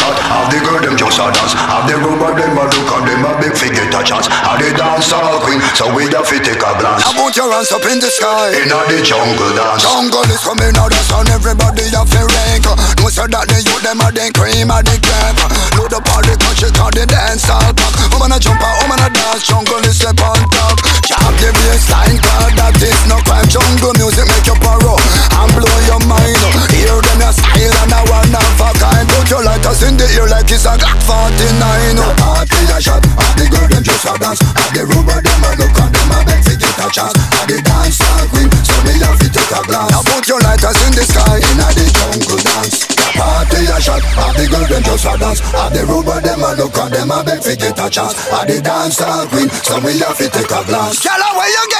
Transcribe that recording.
shot, have the girl them just a dance. Have the rubber them a look and them a beg fi get a chance. Have the dance all queen, so we da fi take a glance. Now put your hands up in the sky. Inna the jungle dance. Jungle is coming out the sun, everybody a fi rank. No say that the youth them a the cream of the crop. Load up all the country 'cause the dance all pack. Woman a jump and woman a dance, jungle is step on top. Chop the bassline 'cause that is no crime. Jungle music make you paro and blow your mind. Hear them a style and a one of a kind. Put your lighters in the ear like it's a Glock 49. The party a shot, and the girl them just a dance. And the rubber them a look and them a beg fi get a chance. And the dance all queen, so me have to take a glance. Now put your lighters in the sky, inna the jungle dance. The party a shot, and the girl them just a dance. And the rubber them a look and them a beg fi get a chance. And the dance all queen, so me have to take a glance. Tell her where you get